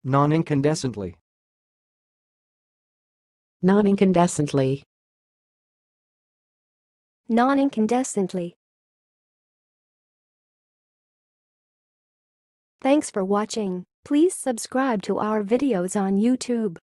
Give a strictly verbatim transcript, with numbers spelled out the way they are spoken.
Non-incandescently. Non-incandescently. Non-incandescently. Thanks for watching. Please subscribe to our videos on YouTube.